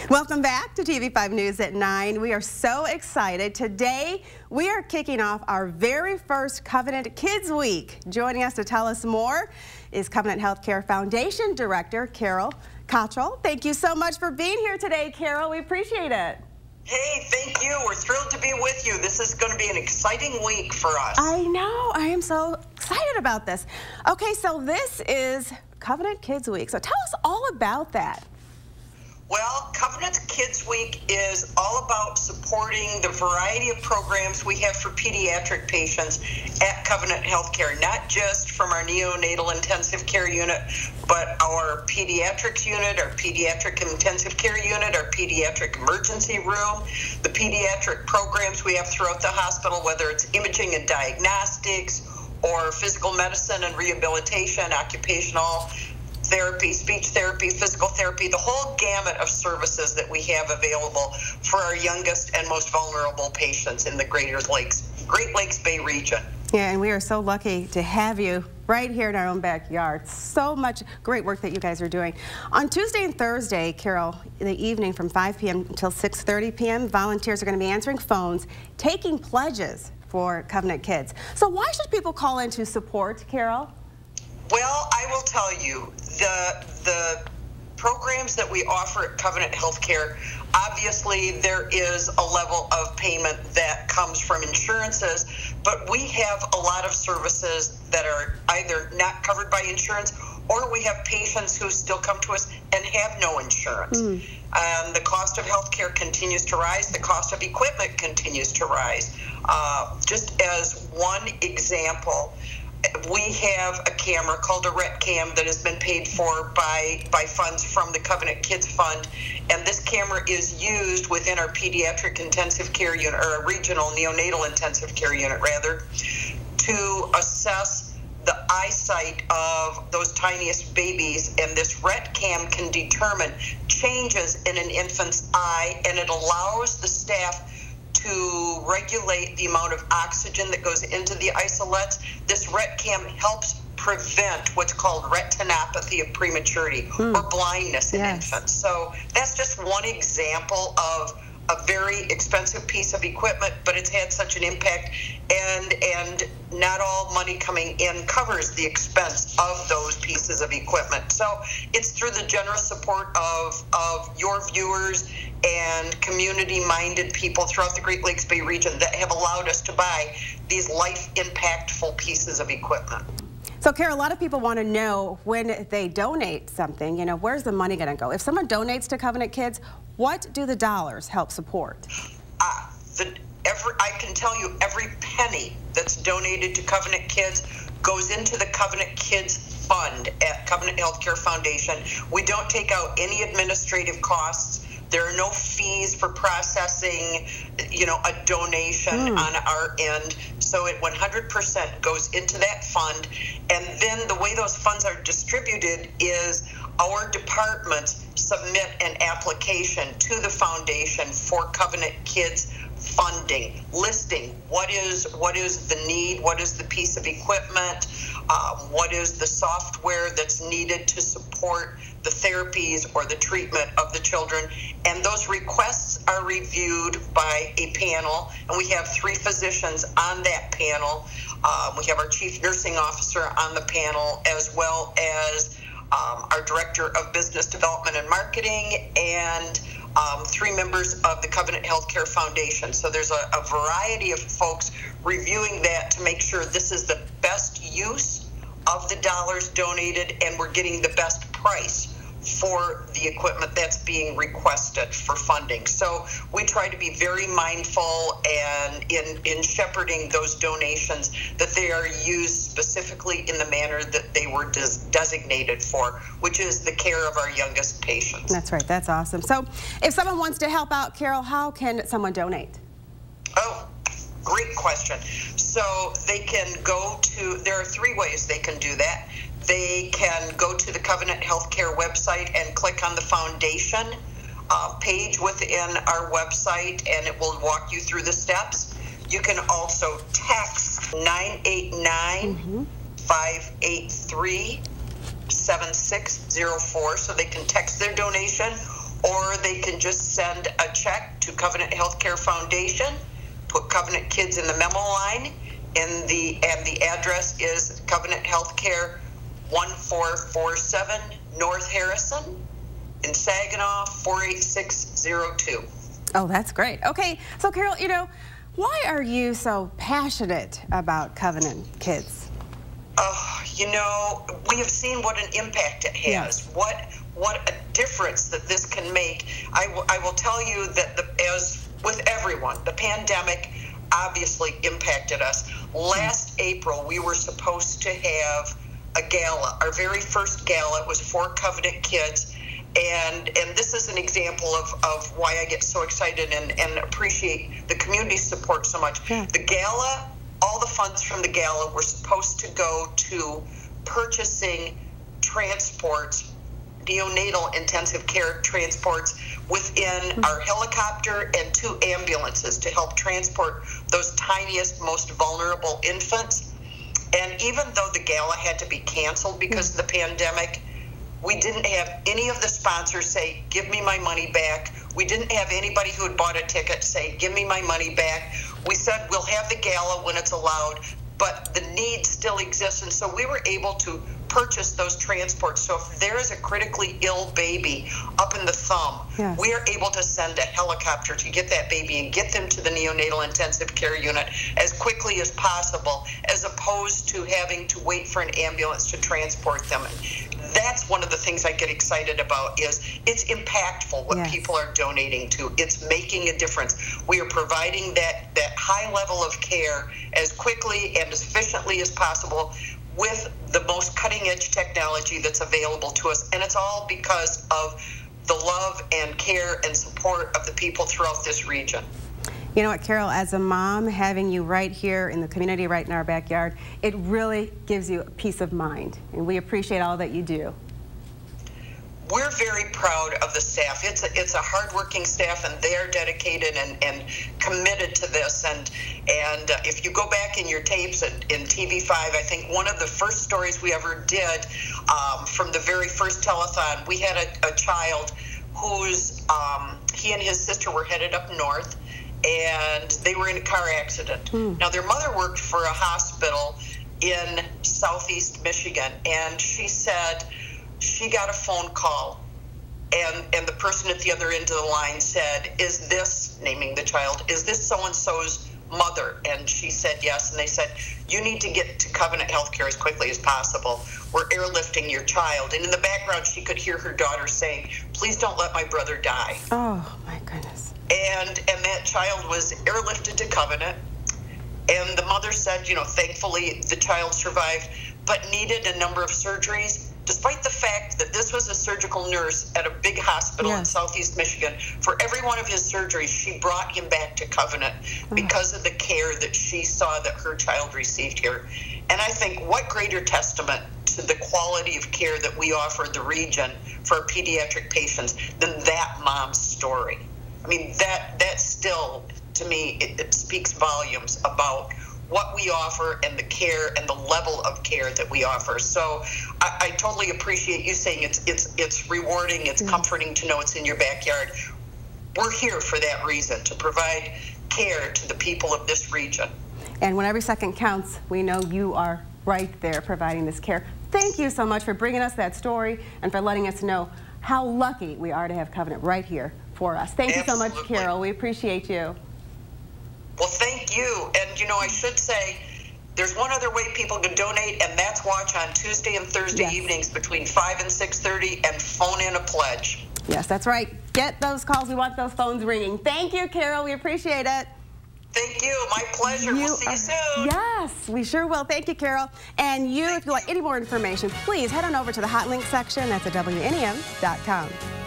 Welcome back to TV5 News at 9. We are so excited. Today, we are kicking off our very first Covenant Kids Week. Joining us to tell us more is Covenant Healthcare Foundation Director Carol Cottrell. Thank you so much for being here today, Carol. We appreciate it. Hey, thank you. We're thrilled to be with you. This is going to be an exciting week for us. I know. I am so excited about this. Okay, so this is Covenant Kids Week. So tell us all about that. Well, Covenant Kids Week is all about supporting the variety of programs we have for pediatric patients at Covenant Healthcare, not just from our neonatal intensive care unit, but our pediatrics unit, our pediatric intensive care unit, our pediatric emergency room, the pediatric programs we have throughout the hospital, whether it's imaging and diagnostics or physical medicine and rehabilitation, occupational therapy, speech therapy, physical therapy, the whole gamut of services that we have available for our youngest and most vulnerable patients in the Great Lakes Bay region. Yeah, and we are so lucky to have you right here in our own backyard. So much great work that you guys are doing. On Tuesday and Thursday, Carol, in the evening from 5 p.m. until 6:30 p.m., volunteers are going to be answering phones, taking pledges for Covenant Kids. So why should people call in to support, Carol? Well, I will tell you, the programs that we offer at Covenant Healthcare, obviously there is a level of payment that comes from insurances, but we have a lot of services that are either not covered by insurance, or we have patients who still come to us and have no insurance. The cost of healthcare continues to rise. The cost of equipment continues to rise. Just as one example, we have a camera called a RET cam that has been paid for by funds from the Covenant Kids Fund, and this camera is used within our pediatric intensive care unit, or a regional neonatal intensive care unit rather, to assess the eyesight of those tiniest babies, and this RET cam can determine changes in an infant's eye, and it allows the staff to regulate the amount of oxygen that goes into the isolettes. This RET cam helps prevent what's called retinopathy of prematurity or blindness in infants. So that's just one example of a very expensive piece of equipment, but it's had such an impact, and not all money coming in covers the expense of those pieces of equipment. So it's through the generous support of your viewers and community-minded people throughout the Great Lakes Bay region that have allowed us to buy these life-impactful pieces of equipment. So, Carol, a lot of people want to know when they donate something, where's the money going to go? If someone donates to Covenant Kids, what do the dollars help support? I can tell you every penny that's donated to Covenant Kids goes into the Covenant Kids Fund at Covenant Healthcare Foundation. We don't take out any administrative costs. There are no fees for processing, a donation on our end. So it 100% goes into that fund. And then the way those funds are distributed is our departments submit an application to the foundation for Covenant Kids funding, listing what is the need, what is the piece of equipment, what is the software that's needed to support the therapies or the treatment of the children. And those requests are reviewed by a panel, and we have 3 physicians on that panel. We have our chief nursing officer on the panel, as well as our director of business development and marketing, and 3 members of the Covenant Healthcare Foundation. So there's a variety of folks reviewing that to make sure this is the best use of the dollars donated, and we're getting the best price for the equipment that's being requested for funding. So we try to be very mindful and in shepherding those donations that they are used specifically in the manner that they were designated for, which is the care of our youngest patients. That's right. That's awesome. So if someone wants to help out, Carol, how can someone donate? Oh, great question. So they can go to, there are 3 ways they can do that. They can go to the Covenant Healthcare website and click on the foundation page within our website, and it will walk you through the steps. You can also text 989-583-7604, so they can text their donation, or they can just send a check to Covenant Healthcare Foundation, put Covenant Kids in the memo line, and the address is Covenant Healthcare, 1447 North Harrison in Saginaw, 48602. Oh, that's great. Okay, so Carol, you know, why are you so passionate about Covenant Kids? You know, we have seen what an impact it has. Yes. What a difference that this can make. I will tell you that as with everyone, the pandemic obviously impacted us. Last April, we were supposed to have a gala. Our very first gala was for Covenant Kids. And this is an example of why I get so excited and appreciate the community support so much. Yeah. The gala, all the funds from the gala were supposed to go to purchasing transports, neonatal intensive care transports within our helicopter and 2 ambulances to help transport those tiniest, most vulnerable infants. And even though the gala had to be canceled because of the pandemic, we didn't have any of the sponsors say, give me my money back. We didn't have anybody who had bought a ticket say, give me my money back. We said, we'll have the gala when it's allowed, but the need still exists. And so we were able to purchase those transports. So if there is a critically ill baby up in the thumb, yes, we are able to send a helicopter to get that baby and get them to the neonatal intensive care unit as quickly as possible, as opposed to having to wait for an ambulance to transport them. And that's one of the things I get excited about, is it's impactful what yes, people are donating to. It's making a difference. We are providing that high level of care as quickly and as efficiently as possible with the most cutting-edge technology that's available to us. And it's all because of the love and care and support of the people throughout this region. You know what, Carol, as a mom, having you right here in the community, right in our backyard, it really gives you peace of mind. And we appreciate all that you do. We're very proud of the staff. It's a hardworking staff, and they are dedicated and committed to this. And if you go back in your tapes in TV5, I think one of the first stories we ever did from the very first telethon, we had a child who's he and his sister were headed up north, and they were in a car accident. Now, their mother worked for a hospital in southeast Michigan, and she said she got a phone call, and the person at the other end of the line said, is this, naming the child, is this so-and-so's mother? And she said yes, and they said, you need to get to Covenant Healthcare as quickly as possible. We're airlifting your child. And in the background, she could hear her daughter saying, please don't let my brother die. Oh, my goodness. And that child was airlifted to Covenant, and the mother said, you know, thankfully the child survived, but needed a number of surgeries. Despite the fact that this was a surgical nurse at a big hospital in southeast Michigan, for every one of his surgeries, she brought him back to Covenant because of the care that she saw that her child received here. And I think what greater testament to the quality of care that we offer the region for our pediatric patients than that mom's story. I mean, that still, to me, it speaks volumes about what we offer and the care and the level of care that we offer. So I totally appreciate you saying it's rewarding, it's comforting to know it's in your backyard. We're here for that reason, to provide care to the people of this region. And when every second counts, we know you are right there providing this care. Thank you so much for bringing us that story and for letting us know how lucky we are to have Covenant right here for us. Thank you so much, Carol. We appreciate you. Well, thank you. And, you know, I should say there's one other way people can donate, and that's watch on Tuesday and Thursday evenings between 5 and 6:30 and phone in a pledge. Yes, that's right. Get those calls. We want those phones ringing. Thank you, Carol. We appreciate it. Thank you. My pleasure. We'll see you soon. Yes, we sure will. Thank you, Carol. And if you want any more information, please head on over to the hot link section. That's at WNEM.com.